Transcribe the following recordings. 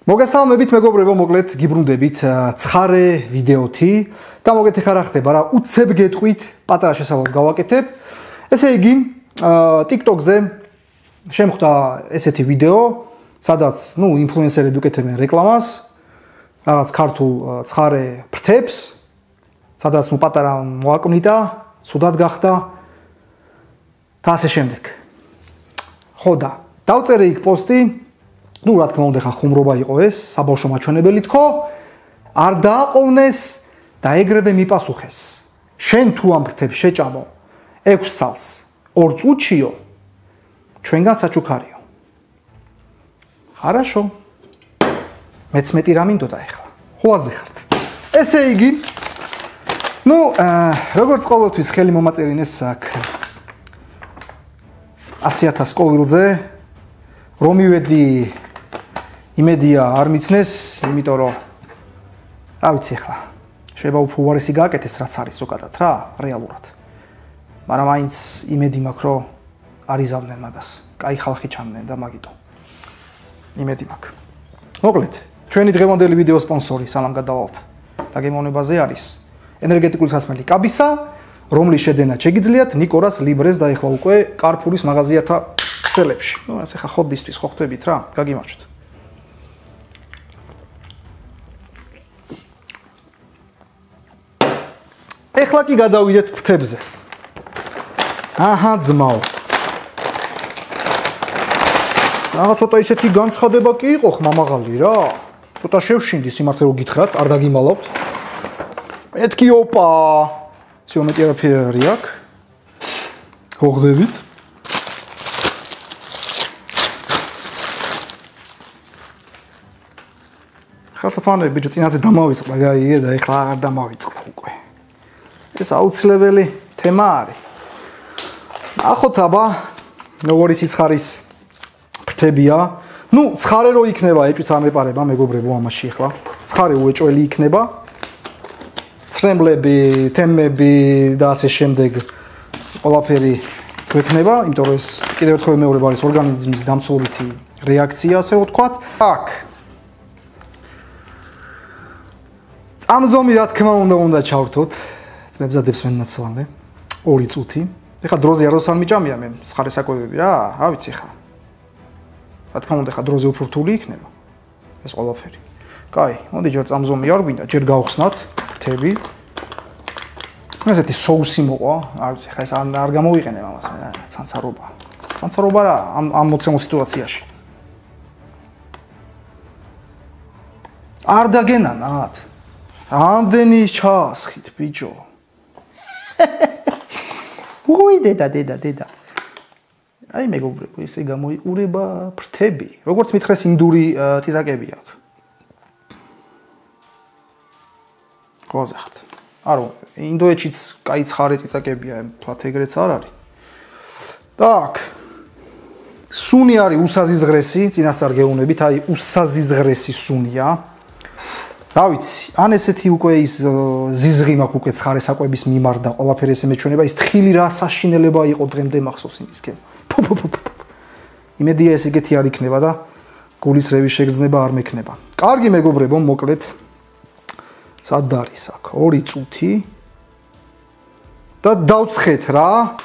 მოგესალმებით მეგობრებო, მოკლედ გიბრუნდებით ცხარე ვიდეოთი და მოგეთ ეხლა რა ხდება რა უცებ გეტყვით პატარა შესავალს გავაკეთებ. ესე იგი, TikTok-ზე შემხვდა ესეთი ვიდეო, სადაც, ინფლუენსერები უკეთებენ რეკლამას, რაღაც ქართულ ცხარე ფრთებს, სადაც პატარა მოაკვნიტა, ცუდად გახდა და ასე შემდეგ. ხო და დავწერე იქ პოსტი, რა თქმა უნდა, ხა ხუმრობა იყო ეს, საბავშვო მაჩვენებელი თქო, არ დააყოვნეს და ეგრევე მიპასუხეს. შენ თუ ამ ფრთებს შეჭამო 6 წელს, 2 წუთშიო, ჩვენგან საჩუქარიო. Хорошо. მეც მეტი რა მინდოდა ახლა. ხოაზე ხართ. ესე იგი, როგორც ყოველთვის ხელი მომაწერინეს აქ 100,000 კოვილზე, რომ მივედი იმედია არ მიცნეს, იმიტომ რომ რა ვიცი ახლა. შეიძლება უფრო უარესი გააკეთეს რაც არის ზოგადად რა, რეალურად. მაგრამ მაინც იმედი მაქვს, რომ არ იზავდნენ მაგას. კაი ხალხი ჩამდნენ და მაგიტო. იმედი მაქვს. მოკლედ, ჩვენი დღევანდელი ვიდეო სპონსორი სალამ გადავალთ. დაგემოვნებაზე არის ენერგეტიკული სასმელი კაბისა, რომლის შეძენა შეგიძლიათ ნიკორას ლიბრეს და ეხლა უკვე კარფურის მაღაზიათა ქსელებში. ასე ხა ხოდისთვის ხო ხვდებით რა, გაგიმარჯვეთ. ეხლა კი გადავიდეთ ფრთებზე. აჰა, ძმაო. რაღაც ცოტა ისეთი განცხადება კი იყო ხმამაღალი რა. ცოტა შევშინდი სიმართლე რომ გითხრათ, არ დაგიმალავთ. მეთქი ოპა. სიომეტი არაფერი აქ. ხო ხვდებით? ხალხთვანები ბიჭო წინაზე დამავიწყდა გაიგე და ეხლა აღარ დამავიწყდა უკვე. ეს აუცილებელი თემა არის. ნახოთ აბა, როგორი სიცხარის ფრთებია. ცხარე რო იქნება, ეჭვიც არ მეპარება მეგობრებო ამაში ახლა. ცხარე უეჭველი იქნება. ცრემლები, თემები და ასე შემდეგ ყველაფერი გვექნება, იმიტომ რომ ეს კიდევ ერთხელ მეორება არის ორგანიზმის დამცველობითი რეაქცია, ასე ვთქვათ. აქ წამზომი რა თქმა უნდა ჩავრთოთ. მებზადებს მენაცვალე 2 წუთი. ეხლა დროზე აროს არ მიჭამია მე სხარე საკვებები რა, რა ვიცი ხა. რა თქმა უნდა ხა დროზე უფრო რთული იქნება ეს ყველაფერი. კაი, მოდი ჯერ წამზომი არ გვინდა, ჯერ გავხსნათ ფრთები. ესეთი соуსი მოყვა, არ ვიცი ხა ეს არ გამოვიყენებ ამას მე რა, ცანცარობა. ცანცარობა რა ამ მოცემულ სიტუაციაში. არ დაგენანათ. რამდენი ჩაასხით ბიჭო. დედა. აი მეგობრებო, ესე გამოიყურება ფრთები. როგორც მითხრეს ინდური წიზაკები აქვს. ყოზე ხართ. არო, ინდოეთშიც კაი ცხარე წიზაკებია, თქვათ ეგრეც არ არის. так. სუნი არის უსაზიზღრესი, წინასწარ გეუბნებით, აი უსაზიზღრესი სუნია. რა ვიცი, ან ესეთი უკვე ის ზიზღი მაქვს უკვე ცხარე საკვების მიმართ და ყველაფერი ესე მეჩვენება, ის თხილი რა საშინელება იყო დღემდე მახსოვს იმისკენ. იმედია ეს ეგეთი არ იქნება და გულის რევის შეგრძნება არ მექნება. კარგი მეგობრებო, მოკლედ სად არის აქ 2 წუთი და დავცხეთ რა.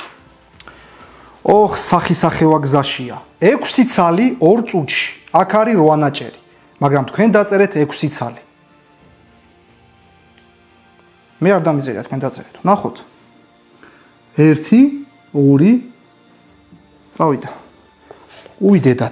ოხ, სახისახევა გზაშია. 6 ცალი 2 წუთში. აქ არის 8 ნაჭერი. მაგრამ თქვენ დაწერეთ 6 ცალი. მე არ დამიწერია თქვენ დაწერეთ. ნახოთ. 1 2 გავიდა. დედა.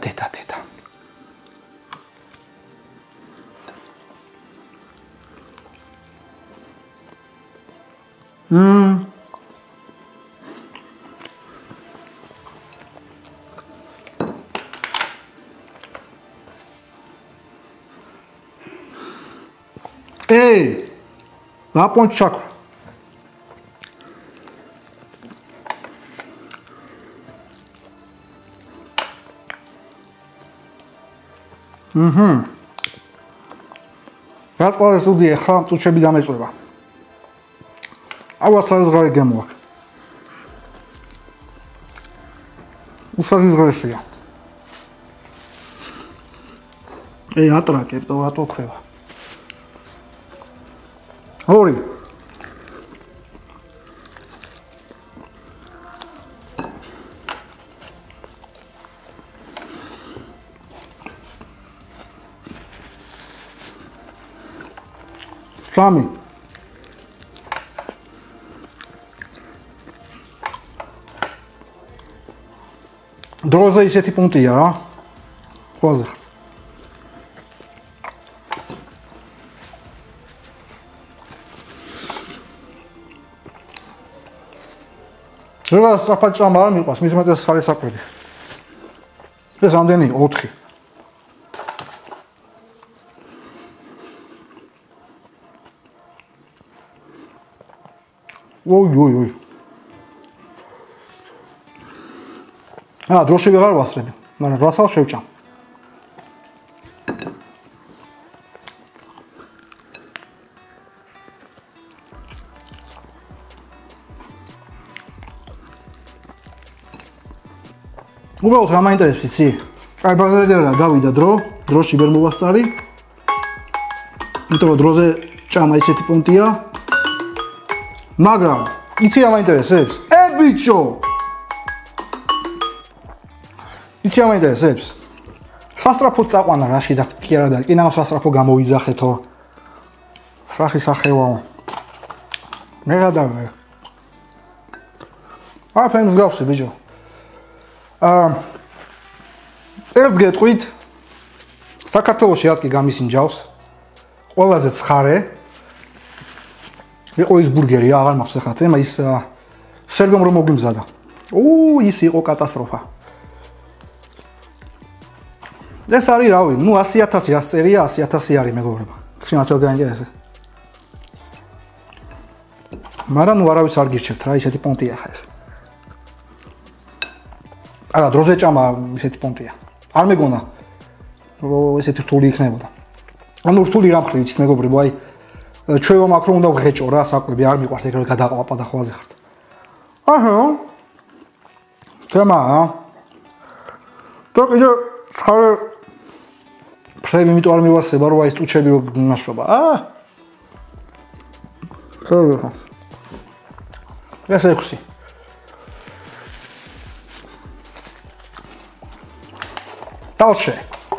რა პონჩ ჩაქ. რა ყველა სტუდია ხა წუთები დამეწובה. აუ ახლა ზღარი გემოაქ. უსაზიზღრესია. ატრაკებ და რატო ქვევა. ორი. სამი. დროზე ისეთი პუნქტია რა. ყველაზე ხარ. რა სწრაფად ჭამა არ მიყვას, მის მეტად ხარი საკვები. ეს ამდენი 4. ოი. დროში ვეღარ ვასწრები, მაგრამ რასაც შევჭამ. უბრალოდ რა მაინტერესებს იცი? აი ბაზარიდან გავიდა დროში ვერ მოვასწარი. იმიტომ რომ დროზე ჭამა ისეთი პუნქტია. მაგრამ იცი რა მაინტერესებს? ბიჭო! იცი რა მაინტერესებს? სასწრაფოდ წაყვანა რაში და კი არა და კი ნამ სასწრაფო გამოვიძახეთო. ფრახი სახევაო. მე რა დავე? ფენს გავსი ბიჭო. ერთს გეტყვით, საქართველოში ასკი გამისინჯავს, ყველაზე ცხარე, იყო ის ბურგერი, აღარ მახსოვს ეხლა, ის სერგომ რომ მოგვიმზადა. ის იყო კატასტროფა. ეს არის რავი, 100,000 რას წერია, 100,000 არის მეგობრებო. ხშირად გაინტერესებს. მაგრამ არავის არ გირჩევთ რა, ისეთი პონტია ხა ეს. არა, დროზე ჭამა ისეთი პონტია. არ მეგონა რომ ესეთი რთული იქნებოდა. ანუ რთული რა მხრივ იცით მეგობრებო, აი ჩვევა მაქვს რომ უნდა ვღეჭო რა საკვები, არ მიყვარს ეგრე გადაყვაპა და ხვაზე ხართ. თემა. კიდე ხარ ფრები იმიტომ არ მივასება რომ აი ეს ტუჩები ნაშრობა. ხო. ეს 6. Dalsze.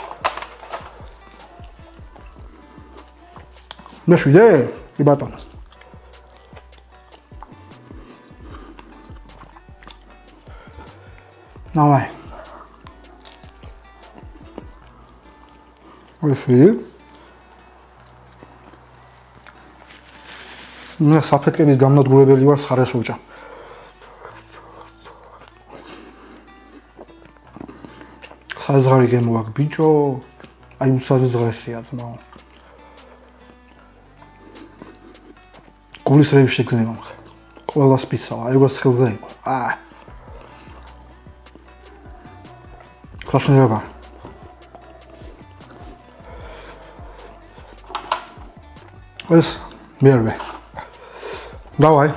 Masz ideę? I baton. Dawaj. Wy. მე საფეთქების გამნადგურებელი ვარ ხარესოჭა. საზღარი გემოაკ ბიჭო, აი უსაზღრესია ძმაო. გულის რევის შეგზნება. ყველა სპიცაა, ეგრეს ხელზე იყო. ხაშნერება. ეს მერვე. Давай.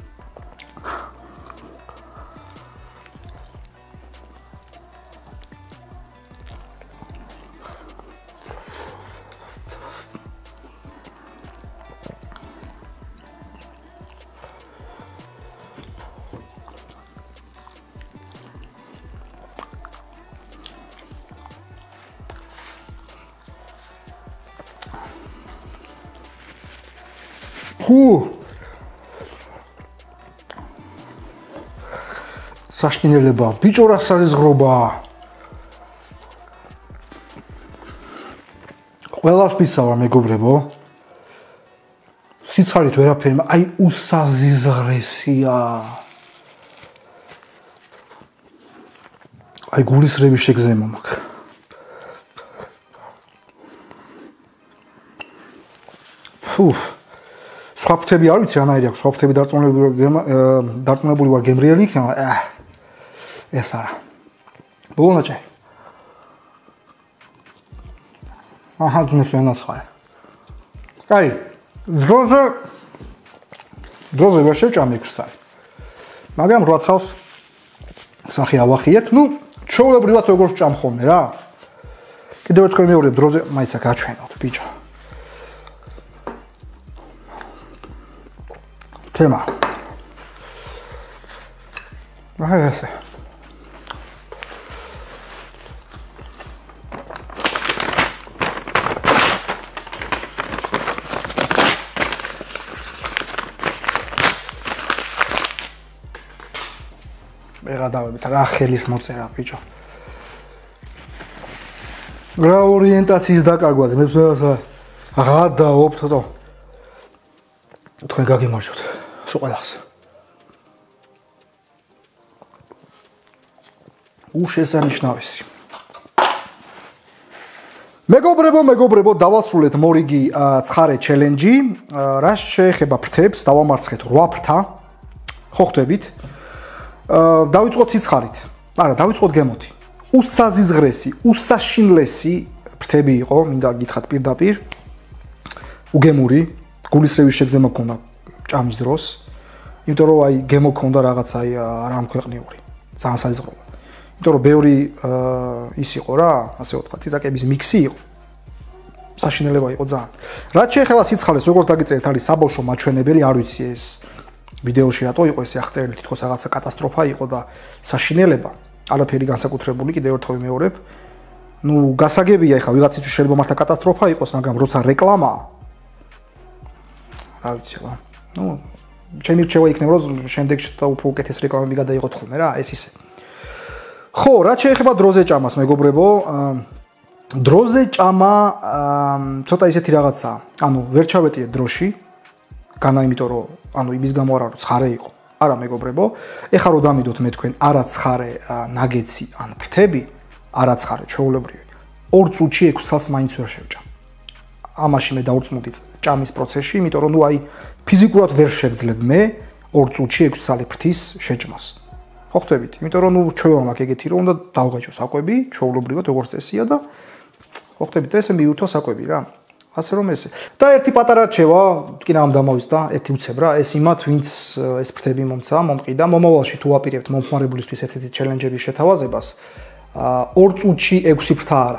საშინელება, ბიჭო რა საზღრობა. ყველას პიცავა მეგობრებო. სიცხარით ვერაფერი, აი უსაზღრესია. აი გულის რევის შეგზემა მაქვს. სხვა ფრთები არ ვიცი, ანაირი აქვს, სხვა ფრთები დარწმუნებული ვარ გემრიელი იქნება. ეს არა. ბოლონაჭე. ძმის ენას ხარ. კაი, დროზე ვერ შევჭამ ექსტა. მაგრამ რაცავს სახე ავახიეთ, ჩვეულებრივად როგორ ვჭამ ხოლმე რა. კიდევ ერთხელ მეორე დროზე მაიცა გაჩვენოთ, ბიჭო. თემა. აი ესე. მეგადავებით რა ხელის მოწერა, ბიჭო. რა ორიენტაციის დაკარგვაც მე გადაობთ თო. თქვენ გაგიმარჯვოთ. სულ ყველას. უშესანიშნავესი. მეგობრებო, დავასრულეთ მორიგი ცხარე ჩელენჯი. რა შეეხება ფრთებს, დავამარცხეთ 8 ფრთა. ხო ხვდებით? დავიწყოთ სიცხარით. არა, დავიწყოთ გემოთი. უსაზიზღრესი, უსაშინლესი ფრთები იყო, მინდა გითხრათ პირდაპირ. უგემური, გულისრევის შეგზემა მქონდა ჭამის დროს. იმიტომ რომ აი გემო მქონდა რაღაცა აი არ ამქვეყნიური. ძალიან საზღროა. იმიტომ რომ ბევრი ის იყო რა, ასე ვთქვა, ციცაკების მიქსი იყო. საშინელება იყო ძალიან. რაც შეეხება სიცხარეს, როგორც დაგიწერეთ, არის საბავშვო მაჩვენებელი, არ ვიცი ეს ვიდეოში რატო იყო ეს აღწერილი, თითქოს რაღაცა კატასტროფა იყო და საშინელება. არაფერი განსაკუთრებული, კიდევ ერთხელ ვიმეორებ. ნუ გასაგებია ეხლა ვიღაცის შეიძლება მართლა კატასტროფა იყოს, მაგრამ როცა რეკლამაა რა ვიცი რა. ნუ ჩემი რჩევა იქნება რომ შემდეგში უფრო უკეთეს რეკლამები გადაიღოთ ხოლმე რა, ეს ისე. ხო, რაც შეეხება დროზე ჭამას, მეგობრებო, დროზე ჭამა ცოტა ისეთი რაღაცაა. ანუ ვერ ჩავეტიეთ დროში. განა იმიტომ რომ ანუ იმის გამო არა რომ ცხარე იყო. არა მეგობრებო, ეხლა რომ დამიდოთ მე თქვენ არა ცხარე ნაგეცი ან ფრთები, არა ცხარე ჩვეულებრივი. 2 წუთში 6 წელს მაინც ვერ შევჭამ. ამაში მე დაურწმუნდი ჭამის პროცესში, იმიტომ რომ ნუ აი ფიზიკურად ვერ შევძლებ მე 2 წუთში 6 წელი ფრთის შეჭმას. ხო ხვდებით? იმიტომ რომ ნუ ჩვევა მაქვს ეგეთი რომ უნდა დავღაჭო საკვები, ჩვეულებრივად როგორც ესია და ხო ხვდებით, ესე მიუთო საკვები რა. ასე რომ ესე. და ერთი პატარა რჩევა, ტკინა ამ დამოვისდა, ერთი უცებ რა, ეს იმათ, ვინც ეს ფრთები მომცა, მომყიდა, მომავალში თუ აპირებთ მომხმარებლისთვის ესეთი ჩელენჯების შეთავაზებას, 2 წუთში 6 ფრთა არა.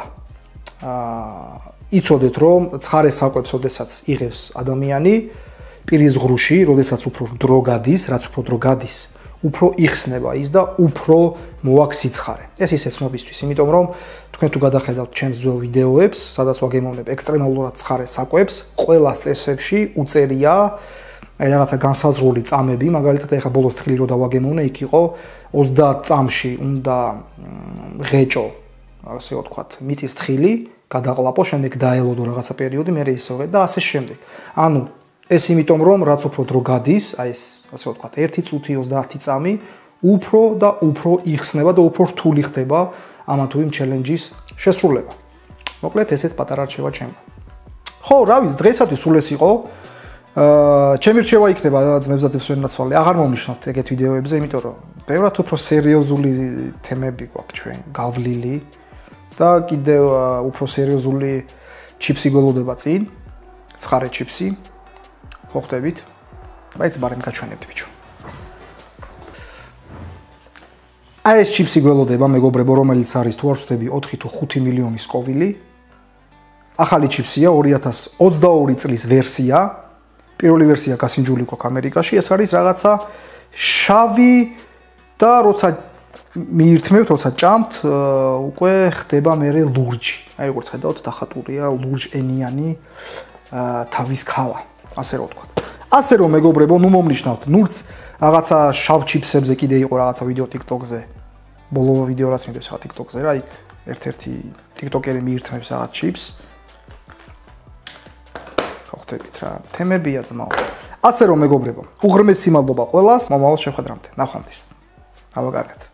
იცოდეთ რომ ცხარე საკვებს, ოდესაც იღებს ადამიანი, პირის ღრუში, ოდესაც უფრო დრო გადის, რაც უფრო დრო გადის, უფრო იხსნება ის და უფრო მოაქვს სიცხარე. ეს ისე ცნობისთვის, იმიტომ რომ თქვენ თუ გადახედავთ ჩემს ძველ ვიდეოებს, სადაც ვაგემოვნებ ექსტრემალურად ცხარე საკვებს, ყველა წესებში უწერია აი რაღაცა განსაზღვრული წამები, მაგალითად ეხა ბოლოს თხრილი რო დავაგემოვნე, იქ იყო 30 წამში უნდა ღეჭო, ასე ვთქვათ, მიწის თხრილი, გადაყლაპო, შემდეგ დაელოდო რაღაცა პერიოდი, მერე ისევე და ასე შემდეგ. ანუ ეს იმიტომ რომ რაც უფრო დრო გადის, აი ეს ასე ვთქვათ, 1 წუთი 30 წამი უფრო და უფრო იხსნება და უფრო რთული ხდება ამა თუ იმ ჩელენჯის შესრულება. მოკლედ ესეც პატარა რჩევა ჩემო. ხო, რა ვიცი, დღეისათვის სულ ეს იყო. ჩემი რჩევა იქნება ძმებზადებს ვერ ნაცვალე. აღარ მომნიშნოთ ეგეთ ვიდეოებზე, იმიტომ რომ ბევრად უფრო სერიოზული თემები გვაქვს ჩვენ გავლილი და კიდევ უფრო სერიოზული ჩიპსი გველოდება წინ, ცხარე ჩიპსი. ხო ხვდებით? მაინც ბარემ გაჩვენებთ ბიჭო. აი ეს ჩიპსი გველოდება მეგობრებო, რომელიც არის თუ არ ვწდები 4 თუ 5 მილიონი სკოვილი. ახალი ჩიპსია 2022 წლის ვერსია. პირველი ვერსია გასინჯული გვაქვს ამერიკაში. ეს არის რაღაცა შავი და როცა მიირთმევთ, როცა ჭამთ, უკვე ხდება მერე ლურჯი. აი როგორც ხედავთ, დახატულია ლურჯენიანი თავის ქალა, ასე რომ ვთქვათ. ასე რომ მეგობრებო, ნუ მომნიშნავთ, ნურც რაღაცა შავ ჩიპსებზე კიდე იყო რაღაცა ვიდეო TikTok-ზე. ბოლო ვიდეო რაც მიდევს რა TikTok-ზე რა, იქ ერთ-ერთი TikTok-ერი მიირთმევს რაღაც ჩიპს. ხო ხვდებით რა, თემებია ძმაო. ასე რომ მეგობრებო, უღრმესი მადლობა ყველას, მომავალ შეხვედრამდე. ნახვამდის. აბა კარგად.